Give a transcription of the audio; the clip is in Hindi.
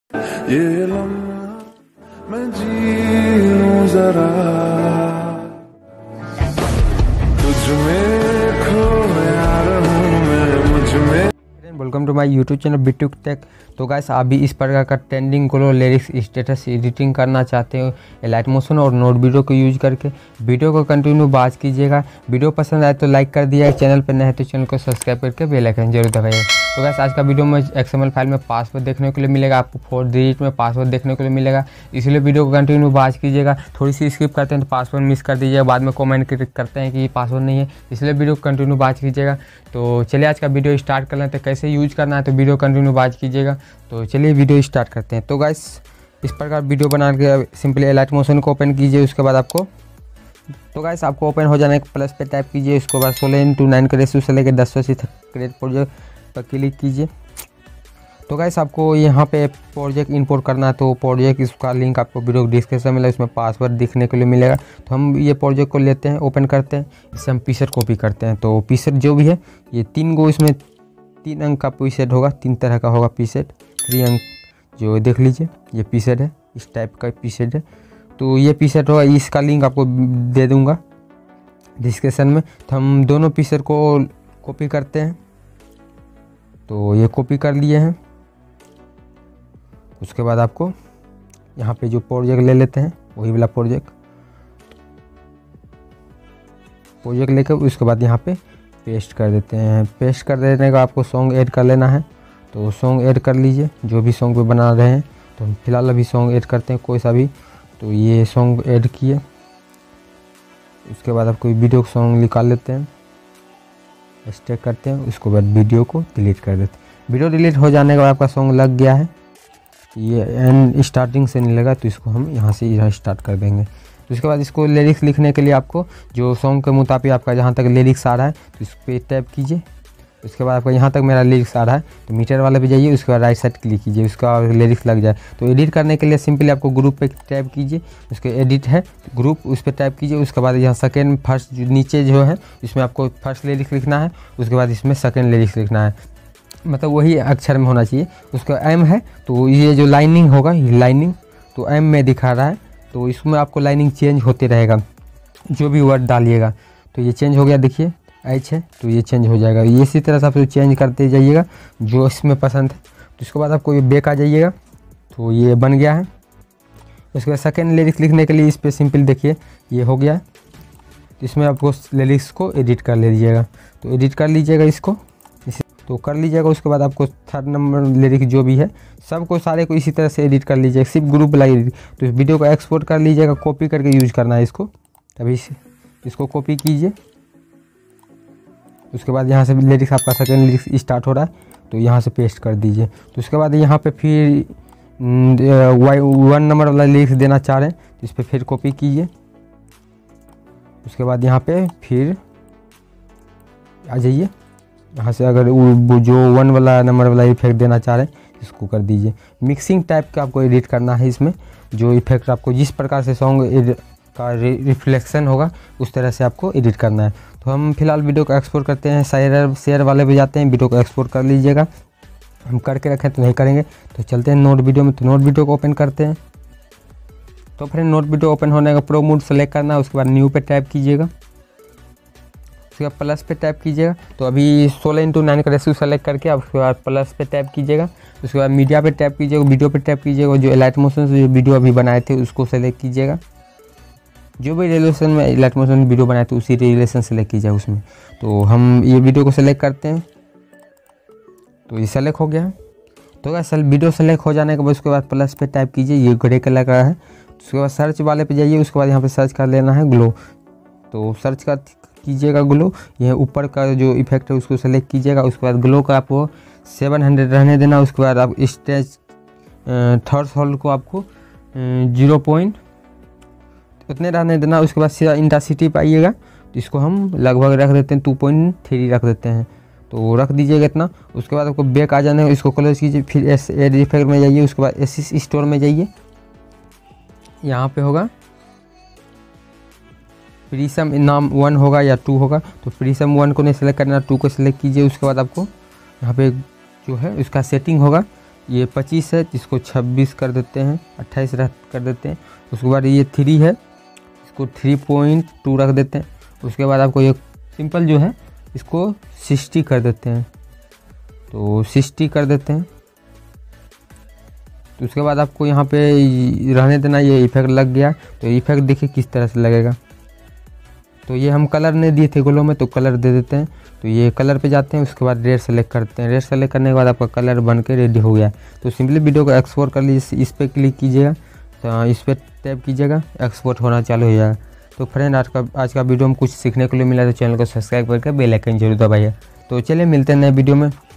ये लम्हा मैं जी लूं जरा, तुझ में खोया रहूं मैं, मुझ में। Welcome to my YouTube channel Bittu tech. तो गाइस आप भी इस प्रकार का trending glow lyrics status editing करना चाहते हो लाइट मोशन और नोट वीडियो को यूज करके, वीडियो को कंटिन्यू वॉच कीजिएगा। वीडियो पसंद आए तो लाइक कर दिया, चैनल पर नए हैं तो चैनल को सब्सक्राइब करके बेल आइकन जरूर दबाइए। तो गाइस आज का वीडियो में XML फाइल में पासवर्ड देखने के लिए मिलेगा, आपको 4 डिजिट में पासवर्ड देखने के लिए मिलेगा, इसलिए वीडियो को कंटिन्यू वॉच कीजिएगा। थोड़ी सी स्किप करते हैं तो पासवर्ड मिस कर दीजिएगा, बाद में कमेंट करते हैं कि पासवर्ड नहीं है, इसलिए वीडियो को कंटिन्यू वॉच कीजिएगा। तो चलिए आज का वीडियो स्टार्ट कर लेते हैं। कैसे यूज करना है तो वीडियो कंटिन्यू वॉच कीजिएगा। तो चलिए वीडियो स्टार्ट करते हैं। तो गाइस इस प्रकार वीडियो बना के सिंपली लाइट मोशन को ओपन कीजिए। उसके बाद आपको आपको ओपन हो जाने के प्लस पे टाइप कीजिए। उसके बाद 16:9 के रेशियो से लेकर 1080 तक क्रिएट प्रोजेक्ट पर क्लिक कीजिए। तो गाइस आपको यहाँ पे प्रोजेक्ट इंपोर्ट करना है, तो प्रोजेक्ट इसका लिंक आपको वीडियो डिस्क्रिप्शन में मिलेगा, उसमें पासवर्ड दिखने के लिए मिलेगा। तो हम ये प्रोजेक्ट को लेते हैं, ओपन करते हैं, इससे हम पीसेट कॉपी करते हैं। तो पीसेट जो भी है ये 3 गो, इसमें 3 अंक का पीसेट होगा, 3 तरह का होगा पीसेट, 3 अंक जो देख लीजिए ये पीसेट है, इस टाइप का पीसेट है। तो ये पीसेट होगा, इसका लिंक आपको दे दूँगा डिस्क्रिप्शन में। तो हम दोनों पीसेट को कॉपी करते हैं। तो ये कॉपी कर लिए हैं। उसके बाद आपको यहाँ पे जो प्रोजेक्ट ले लेते हैं, वही वाला प्रोजेक्ट लेकर उसके बाद यहाँ पे पेस्ट कर देते हैं। पेस्ट कर देने का आपको सॉन्ग ऐड कर लेना है, तो सॉन्ग ऐड कर लीजिए जो भी सॉन्ग पे बना रहे हैं। तो हम फिलहाल अभी सॉन्ग ऐड करते हैं कोई सा भी। तो ये सॉन्ग ऐड किए, उसके बाद आप कोई वीडियो सॉन्ग निकाल लेते हैं, स्टेक करते हैं, उसके बाद वीडियो को डिलीट कर देते हैं। वीडियो डिलीट हो जाने के बाद आपका सॉन्ग लग गया है, ये एंड स्टार्टिंग से नहीं लगा, तो इसको हम यहाँ से यहाँ स्टार्ट कर देंगे। तो उसके बाद इसको लिरिक्स लिखने के लिए आपको जो सॉन्ग के मुताबिक आपका जहाँ तक लिरिक्स आ रहा है तो इस पर टैप कीजिए। उसके बाद आपका यहाँ तक मेरा लिरिक्स आ रहा है तो मीटर वाले पे जाइए, उसके बाद राइट साइड क्लिक कीजिए, उसका लिरिक्स लग जाए। तो एडिट करने के लिए सिंपली आपको ग्रुप पे टैप कीजिए, उसके एडिट है ग्रुप, उस पर टैप कीजिए। उसके बाद यहाँ सेकेंड फर्स्ट नीचे जो है इसमें आपको फर्स्ट लिरिक्स लिखना है, उसके बाद इसमें सेकेंड लिरिक्स लिखना है, मतलब वही अक्षर में होना चाहिए। उसका एम है तो ये जो लाइनिंग होगा, ये लाइनिंग तो एम में दिखा रहा है, तो इसमें आपको लाइनिंग चेंज होते रहेगा जो भी वर्ड डालिएगा। तो ये चेंज हो गया, देखिए एच है तो ये चेंज हो जाएगा। ये इसी तरह से आप चेंज करते जाइएगा जो इसमें पसंद है। तो इसके बाद आपको ये बैक आ जाइएगा, तो ये बन गया है। उसके बाद सेकेंड लिरिक्स लिखने के लिए इस पर सिंपल देखिए ये हो गया है। तो इसमें आपको लिरिक्स को एडिट कर लीजिएगा, तो एडिट कर लीजिएगा इसको, तो कर लीजिएगा। उसके बाद आपको 3rd नंबर लिरिक्स जो भी है सबको सारे को इसी तरह से एडिट कर लीजिएगा, सिर्फ ग्रुप लाइक। तो इस वीडियो को एक्सपोर्ट कर लीजिएगा, कॉपी करके यूज करना है इसको। तभी इसको कॉपी कीजिए। उसके बाद यहाँ से लिरिक्स आपका सेकेंड लिरिक्स स्टार्ट हो रहा है तो यहाँ से पेस्ट कर दीजिए। तो उसके बाद यहाँ पे फिर 1 नंबर वाला लिरिक्स देना चाह रहे हैं तो इस पर फिर कॉपी कीजिए। उसके बाद यहाँ पे फिर आ जाइए, यहाँ से अगर जो 1 वाला नंबर वाला इफेक्ट देना चाह रहे हैं इसको कर दीजिए। मिक्सिंग टाइप का आपको एडिट करना है, इसमें जो इफेक्ट आपको जिस प्रकार से सॉन्ग का रिफ्लेक्शन होगा उस तरह से आपको एडिट करना है। तो हम फिलहाल वीडियो को एक्सपोर्ट करते हैं, शेयर वाले पे जाते हैं, वीडियो को एक्सपोर्ट कर लीजिएगा। हम करके रखें तो नहीं करेंगे, तो चलते हैं नोट वीडियो में। तो नोट वीडियो को ओपन करते हैं। तो फिर नोट वीडियो ओपन होने का प्रो मोड सेलेक्ट करना है, उसके बाद न्यू पे टैप कीजिएगा, उसके बाद प्लस पे टैप कीजिएगा। तो अभी 16:9 का रेशियो सेलेक्ट करके आप उसके बाद प्लस पे टैप कीजिएगा। उसके बाद मीडिया पे टैप कीजिएगा, वीडियो पे टैप कीजिएगा, जो लाइट मोशन से जो वीडियो अभी बनाए थे उसको सेलेक्ट कीजिएगा। जो भी रिलेशन में लाइट मोशन वीडियो बनाए थे उसी रिलेशन सेलेक्ट कीजिएगा उसमें। तो हम ये वीडियो को सेलेक्ट करते हैं, तो ये सेलेक्ट हो गया है। तो क्या वीडियो सेलेक्ट हो जाने के बाद उसके बाद प्लस पे टाइप कीजिए, ये ग्रे कलर का है। उसके बाद सर्च वाले पे जाइए, उसके बाद यहाँ पे सर्च कर लेना है ग्लो। तो सर्च कर कीजिएगा ग्लो, यह ऊपर का जो इफेक्ट है उसको सेलेक्ट कीजिएगा। उसके बाद ग्लो का आपको 700 रहने देना। उसके बाद आप स्टेज थ्रेशोल्ड को आपको 0 उतने रहने देना। उसके बाद सीधा इंटेंसिटी पे आइएगा, तो इसको हम लगभग रख देते हैं 2.3 रख देते हैं, तो रख दीजिएगा इतना। उसके बाद आपको बैक आ जाने, इसको क्लोज कीजिए, फिर एड इफेक्ट में जाइए। उसके बाद एसिस स्टोर में जाइए, यहाँ पे होगा प्रीसम नाम 1 होगा या 2 होगा, तो प्रीसम 1 को नहीं सेलेक्ट करना, 2 को सेलेक्ट कीजिए। उसके बाद आपको यहाँ पे जो है उसका सेटिंग होगा, ये 25 है, इसको 26 कर देते हैं, 28 कर देते हैं। उसके बाद ये 3 है, इसको 3.2 रख देते हैं। उसके बाद आपको ये सिंपल जो है इसको 60 कर देते हैं, तो 60 कर देते हैं। तो उसके बाद आपको यहाँ पे रहने देना, ये इफेक्ट लग गया। तो इफेक्ट देखिए किस तरह से लगेगा। तो ये हम कलर नहीं दिए थे गोलों में, तो कलर दे देते हैं। तो ये कलर पे जाते हैं, उसके बाद रेड सेलेक्ट करते हैं। रेड सेलेक्ट करने के बाद आपका कलर बन के रेडी हो गया। तो सिंपली वीडियो को एक्सपोर्ट कर लीजिए, इस पर क्लिक कीजिएगा, तो इस पर टैप कीजिएगा, एक्सपोर्ट होना चालू हो जाएगा। तो फ्रेंड आज का वीडियो में कुछ सीखने के लिए मिला, तो चैनल को सब्सक्राइब करके बेल आइकन जरूर दबाइए। तो चलिए मिलते हैं नए वीडियो में।